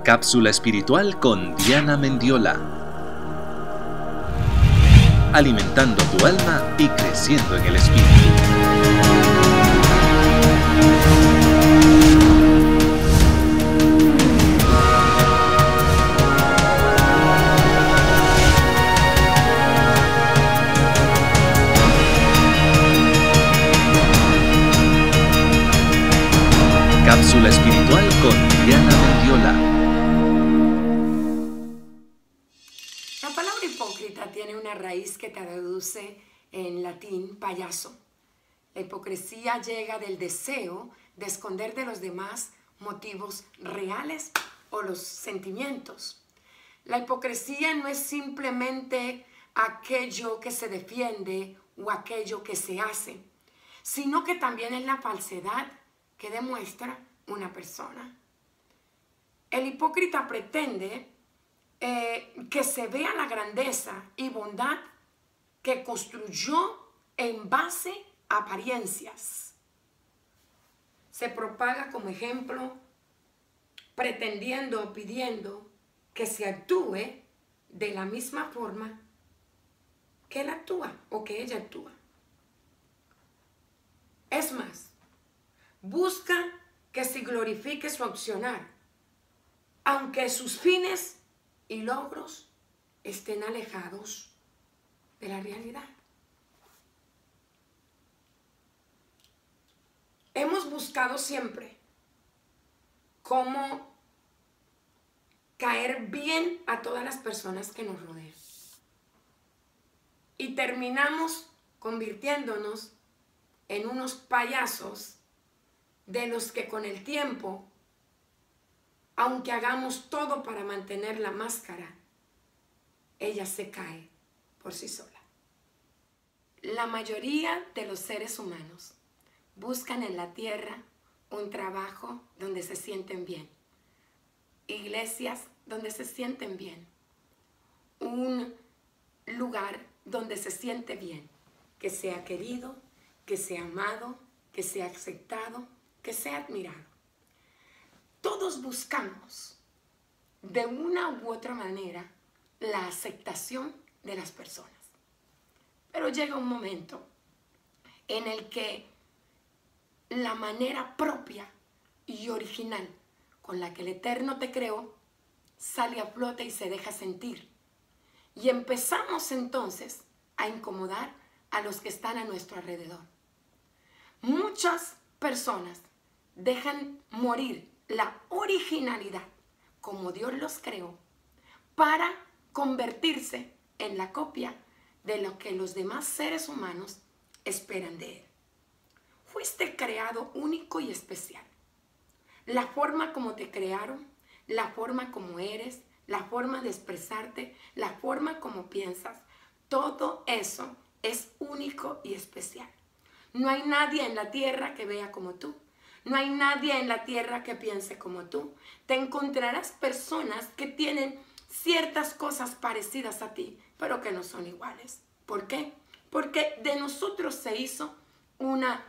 Cápsula espiritual con Diana Mendiola. Alimentando tu alma y creciendo en el espíritu. Cápsula espiritual con Diana Mendiola. La palabra hipócrita tiene una raíz que traduce en latín payaso. La hipocresía llega del deseo de esconder de los demás motivos reales o los sentimientos. La hipocresía no es simplemente aquello que se defiende o aquello que se hace, sino que también es la falsedad que demuestra una persona. El hipócrita pretende que se vea la grandeza y bondad que construyó en base a apariencias. Se propaga como ejemplo pretendiendo o pidiendo que se actúe de la misma forma que él actúa o que ella actúa. Es más, busca que se glorifique su accionar, aunque sus fines y logros estén alejados de la realidad. Hemos buscado siempre cómo caer bien a todas las personas que nos rodean. Y terminamos convirtiéndonos en unos payasos de los que con el tiempo, aunque hagamos todo para mantener la máscara, ella se cae por sí sola. La mayoría de los seres humanos buscan en la tierra un trabajo donde se sienten bien, iglesias donde se sienten bien, un lugar donde se siente bien, que sea querido, que sea amado, que sea aceptado, que sea admirado. Todos buscamos de una u otra manera la aceptación de las personas. Pero llega un momento en el que la manera propia y original con la que el Eterno te creó sale a flote y se deja sentir. Y empezamos entonces a incomodar a los que están a nuestro alrededor. Muchas personas dejan morir la originalidad como Dios los creó para convertirse en la copia de lo que los demás seres humanos esperan de él. Fuiste creado único y especial. La forma como te crearon, la forma como eres, la forma de expresarte, la forma como piensas, todo eso es único y especial. No hay nadie en la tierra que vea como tú. No hay nadie en la tierra que piense como tú. Te encontrarás personas que tienen ciertas cosas parecidas a ti, pero que no son iguales. ¿Por qué? Porque de nosotros se hizo una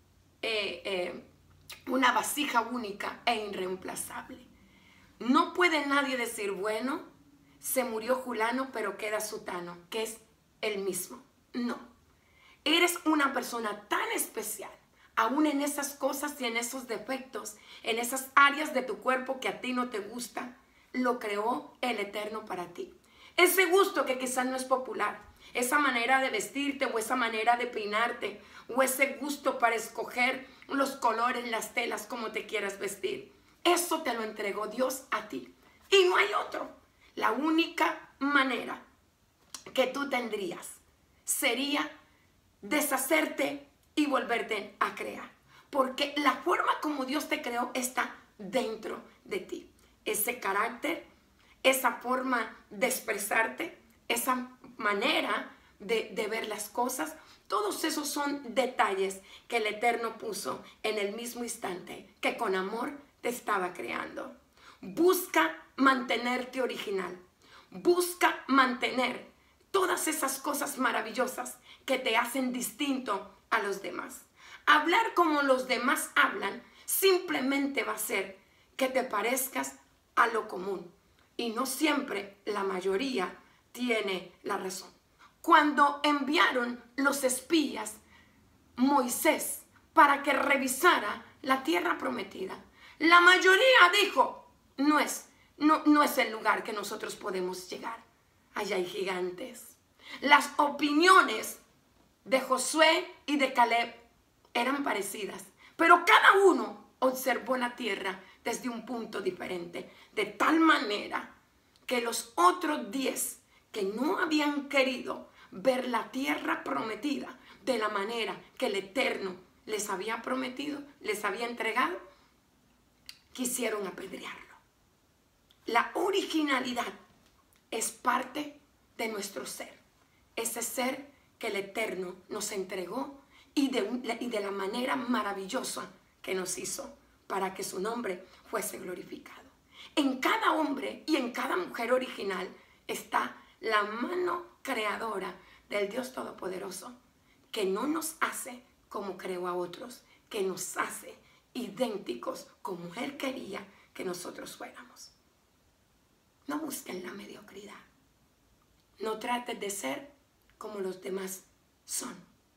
vasija única e irreemplazable. No puede nadie decir, bueno, se murió Julano, pero queda Sutano, que es el mismo. No. Eres una persona tan especial, aún en esas cosas y en esos defectos, en esas áreas de tu cuerpo que a ti no te gustan, lo creó el Eterno para ti. Ese gusto que quizás no es popular, esa manera de vestirte o esa manera de peinarte o ese gusto para escoger los colores, las telas, como te quieras vestir, eso te lo entregó Dios a ti y no hay otro. La única manera que tú tendrías sería deshacerte y volverte a crear, porque la forma como Dios te creó está dentro de ti. Ese carácter, esa forma de expresarte, esa manera de ver las cosas, todos esos son detalles que el Eterno puso en el mismo instante que con amor te estaba creando. Busca mantenerte original, busca mantener todas esas cosas maravillosas que te hacen distinto a los demás. Hablar como los demás hablan simplemente va a hacer que te parezcas a lo común. Y no siempre la mayoría tiene la razón. Cuando enviaron los espías Moisés para que revisara la tierra prometida, la mayoría dijo, no es el lugar que nosotros podemos llegar. Allá hay gigantes. Las opiniones de Josué y de Caleb eran parecidas, pero cada uno observó la tierra desde un punto diferente, de tal manera que los otros 10 que no habían querido ver la tierra prometida de la manera que el Eterno les había prometido, les había entregado, quisieron apedrearlo. La originalidad es parte de nuestro ser, ese ser que el Eterno nos entregó y de la manera maravillosa que nos hizo para que su nombre fuese glorificado. En cada hombre y en cada mujer original está la mano creadora del Dios Todopoderoso, que no nos hace como creó a otros, que nos hace idénticos como Él quería que nosotros fuéramos. No busquen la mediocridad. No traten de ser como los demás son.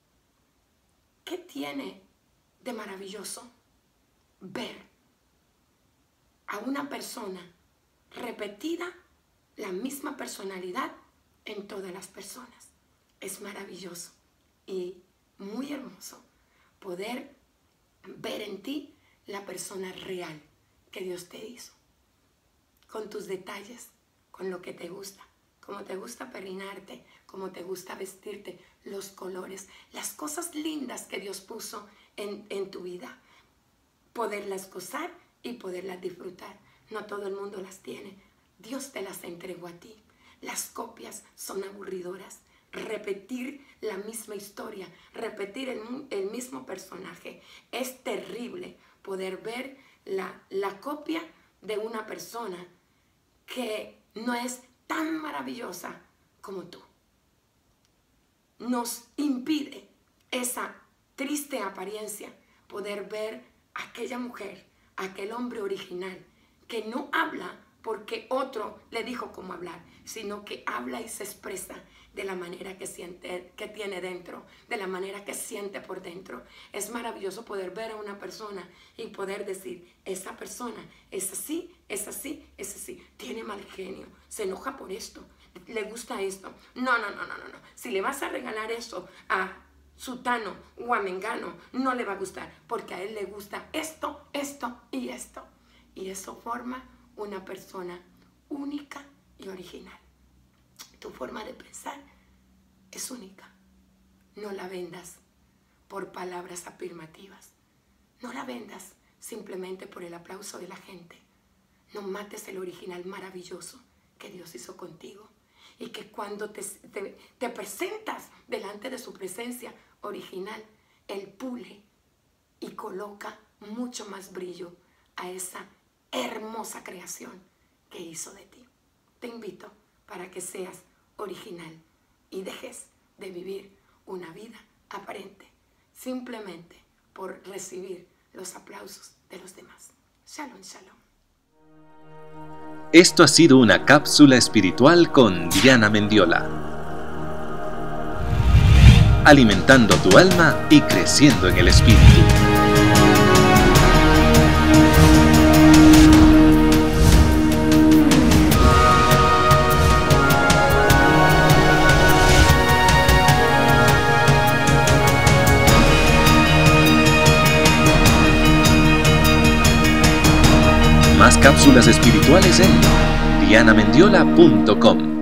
¿Qué tiene de maravilloso ver a una persona repetida, la misma personalidad en todas las personas? Es maravilloso y muy hermoso poder ver en ti la persona real que Dios te hizo, con tus detalles, con lo que te gusta, como te gusta peinarte, como te gusta vestirte, los colores, las cosas lindas que Dios puso en tu vida, poderlas gozar y poderlas disfrutar. No todo el mundo las tiene. Dios te las entregó a ti. Las copias son aburridoras. Repetir la misma historia, repetir el mismo personaje. Es terrible poder ver la copia de una persona que no es tan maravillosa como tú. Nos impide esa triste apariencia poder ver a aquella mujer, aquel hombre original que no habla porque otro le dijo cómo hablar, sino que habla y se expresa de la manera que siente, que tiene dentro, de la manera que siente por dentro. Es maravilloso poder ver a una persona y poder decir, esa persona es así, es así, es así, tiene mal genio, se enoja por esto, le gusta esto. No. Si le vas a regalar eso a sutano o a mengano, no le va a gustar, porque a él le gusta esto, esto y esto. Y eso forma una persona única y original. Tu forma de pensar es única. No la vendas por palabras afirmativas. No la vendas simplemente por el aplauso de la gente. No mates el original maravilloso que Dios hizo contigo. Y que cuando te presentas delante de su presencia original, Él pule y coloca mucho más brillo a esa hermosa creación que hizo de ti. Te invito para que seas original y dejes de vivir una vida aparente simplemente por recibir los aplausos de los demás. Shalom, shalom. Esto ha sido una cápsula espiritual con Diana Mendiola. Alimentando tu alma y creciendo en el espíritu. Más cápsulas espirituales en dianamendiola.com.